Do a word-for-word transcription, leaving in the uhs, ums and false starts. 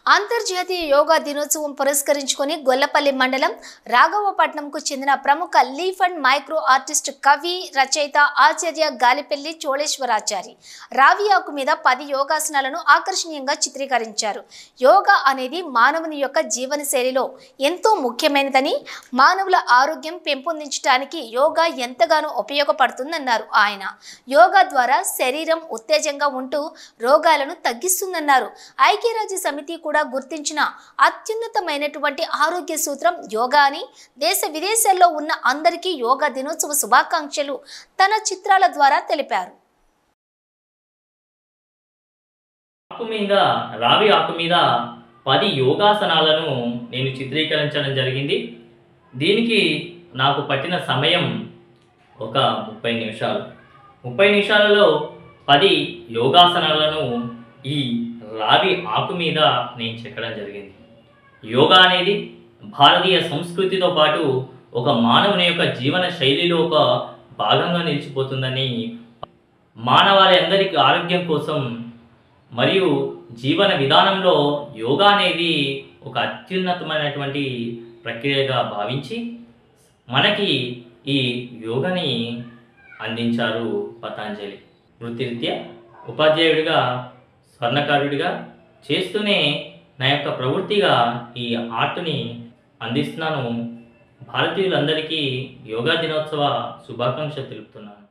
అంతర్జాతీయ యోగా దినోత్సవం పురస్కరించుకొని గొల్లపల్లి మండలం రాఘవపట్నంకు చెందిన ప్రముఖ లీఫ్ అండ్ మైక్రో ఆర్టిస్ట్ కవి రచయిత ఆచార్య గాలిపల్లి చోళేశ్వరాచారి రావి ఆకు మీద పది యోగాసనాలను ఆకర్షణీయంగా చిత్రీకరించారు. యోగా అనేది మానవుని యొక్క జీవనశైలిలో ఎంతో ముఖ్యమైనదని, మానవుల ఆరోగ్యం పెంపొందించడానికి యోగా ఎంతగానో ఉపయోగపడుతుందన్నారు ఆయన. యోగా ద్వారా శరీరం ఉత్తేజంగా ఉంటూ రోగాలను తగ్గిస్తుందన్నారు. ఐక్యరాజ్య సమితి కూడా గుర్తించిన అత్యున్నతమైనటువంటి ఆరోగ్య సూత్రం యోగా అని దేశ విదేశాల్లో ఉన్న అందరికీ యోగా దినోత్సవ శుభాకాంక్షలు తన చిత్రాల ద్వారా తెలిపారు. ఆకు మీద రావి ఆకు మీద పది యోగాసనాలను నేను చిత్రీకరించడం జరిగింది. దీనికి నాకు పట్టిన సమయం ఒక ముప్పై నిమిషాలు. ముప్పై నిమిషాలలో పది యోగాసనాలను ఈ రావి ఆకు మీద నేను చెక్కడం జరిగింది. యోగా అనేది భారతీయ సంస్కృతితో పాటు ఒక మానవుని యొక్క జీవన శైలిలో ఒక భాగంగా నిలిచిపోతుందని, మానవాళి అందరికీ ఆరోగ్యం కోసం మరియు జీవన విధానంలో యోగా అనేది ఒక అత్యున్నతమైనటువంటి ప్రక్రియగా భావించి మనకి ఈ యోగాని అందించారు పతంజలి. వృత్తిరీత్యా ఉపాధ్యాయుడిగా, స్వర్ణకారుడిగా చేస్తూనే నా యొక్క ప్రవృత్తిగా ఈ ఆర్ట్ని అందిస్తున్నాను. భారతీయులందరికీ యోగా దినోత్సవ శుభాకాంక్షలు తెలుపుతున్నాను.